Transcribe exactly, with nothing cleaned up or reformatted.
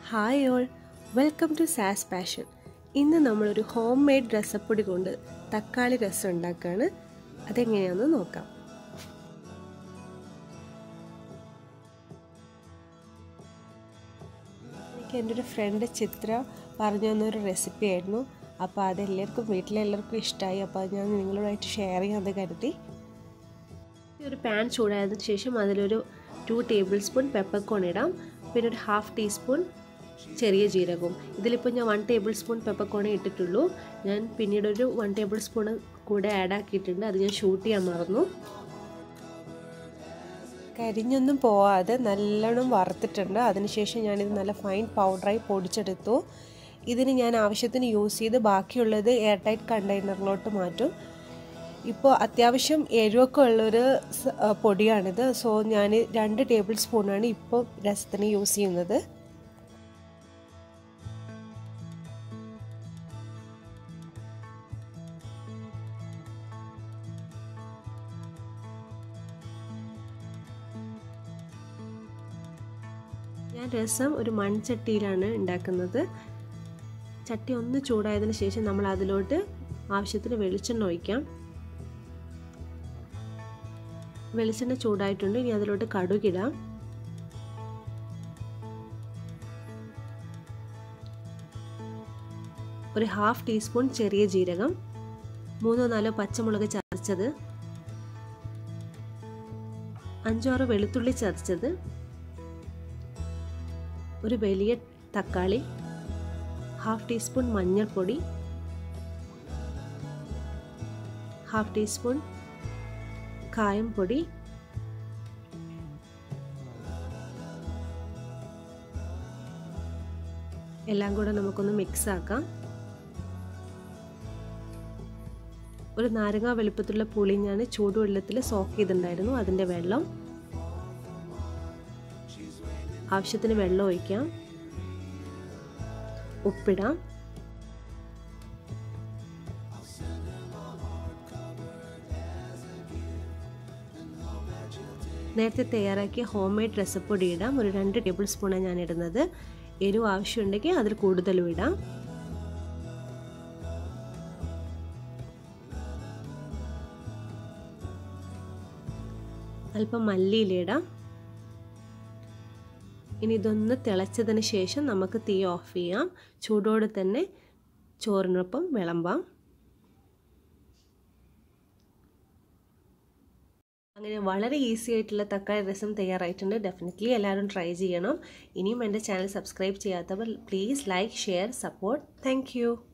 Hi all, welcome to സാസ് passion. ഇന്ന് നമ്മളൊരു ഹോം മെയ്ഡ് രസപ്പൊടി കൊണ്ട് തക്കാളി രസം ഉണ്ടാക്കുകയാണ്. അതെങ്ങനെയാണെന്ന് നോക്കാം. എനിക്ക് എൻ്റെ ഒരു ഫ്രണ്ട് ചിത്ര പറഞ്ഞു തന്നൊരു റെസിപ്പി ആയിരുന്നു. അപ്പോൾ അതെല്ലാവർക്കും വീട്ടിലെല്ലാവർക്കും ഇഷ്ടമായി. അപ്പോൾ അത് ഞാൻ നിങ്ങളോടായിട്ട് ഷെയർ ചെയ്യാമെന്ന് കരുതി. ഒരു പാൻ ചൂടായതിനു ശേഷം അതിലൊരു ടു ടേബിൾ സ്പൂൺ പെപ്പർകോൺ ഇടാം. പിന്നെ ഒരു ഹാഫ് ടീസ്പൂൺ ചെറിയ ജീരകവും. ഇതിലിപ്പോൾ ഞാൻ വൺ ടേബിൾ സ്പൂൺ പെപ്പർകോണേ ഇട്ടിട്ടുള്ളൂ. ഞാൻ പിന്നീട് ഒരു വൺ ടേബിൾ സ്പൂൺ കൂടെ ആഡ് ആക്കിയിട്ടുണ്ട്. അത് ഞാൻ ഷൂട്ട് ചെയ്യാൻ മറന്നു. കരിഞ്ഞൊന്നും പോവാതെ നല്ലോണം വറുത്തിട്ടുണ്ട്. അതിനുശേഷം ഞാനിത് നല്ല ഫൈൻ പൗഡറായി പൊടിച്ചെടുത്തു. ഇതിന് ഞാൻ ആവശ്യത്തിന് യൂസ് ചെയ്ത് ബാക്കിയുള്ളത് എയർ ടൈറ്റ് കണ്ടെയ്നറിലോട്ട് മാറ്റും. ഇപ്പോൾ അത്യാവശ്യം എരിവൊക്കെ ഉള്ളൊരു പൊടിയാണിത്. സോ ഞാൻ രണ്ട് ടേബിൾ സ്പൂണാണ് ഇപ്പോൾ രസത്തിന് യൂസ് ചെയ്യുന്നത്. ഞാൻ രസം ഒരു മൺചട്ടിയിലാണ് ഉണ്ടാക്കുന്നത്. ചട്ടി ഒന്ന് ചൂടായതിനു ശേഷം നമ്മൾ അതിലോട്ട് ആവശ്യത്തിന് വെളിച്ചെണ്ണ ഒഴിക്കാം. വെളിച്ചെണ്ണ ചൂടായിട്ടുണ്ട്. ഇനി അതിലോട്ട് കടുകിടാം. ഒരു ഹാഫ് ടീസ്പൂൺ ചെറിയ ജീരകം, മൂന്നോ നാലോ പച്ചമുളക് ചതച്ചത്, അഞ്ചാറ് വെളുത്തുള്ളി ചതച്ചത്, ഒരു വലിയ തക്കാളി, ഹാഫ് ടീസ്പൂൺ മഞ്ഞൾപ്പൊടി, ഹാഫ് ടീസ്പൂൺ കായം പൊടി, എല്ലാം കൂടെ നമുക്കൊന്ന് മിക്സ് ആക്കാം. ഒരു നാരങ്ങ വലുപ്പത്തിലുള്ള പുളി ഞാൻ ചൂടുവെള്ളത്തിൽ സോക്ക് ചെയ്തിട്ടുണ്ടായിരുന്നു. അതിൻ്റെ വെള്ളം, ആവശ്യത്തിന് വെള്ളം ഒഴിക്കാം. ഉപ്പിടാം. നേരത്തെ തയ്യാറാക്കിയ ഹോം മെയ്ഡ് രസപ്പൊടി ഇടാം. ഒരു രണ്ട് ടേബിൾ സ്പൂണാണ് ഞാൻ ഇടുന്നത്. എരിവ് ആവശ്യമുണ്ടെങ്കിൽ അതിൽ കൂടുതലും ഇടാം. അല്പം മല്ലിയിലിടാം. ഇനി ഇതൊന്ന് തിളച്ചതിന് ശേഷം നമുക്ക് തീ ഓഫ് ചെയ്യാം. ചൂടോടെ തന്നെ ചോറിനൊപ്പം വിളമ്പാം. അങ്ങനെ വളരെ ഈസി ആയിട്ടുള്ള തക്കാളി രസം തയ്യാറായിട്ടുണ്ട്. ഡെഫിനറ്റ്ലി എല്ലാവരും ട്രൈ ചെയ്യണം. ഇനിയും എൻ്റെ ചാനൽ സബ്സ്ക്രൈബ് ചെയ്യാത്തവർ please like, share, support. Thank U.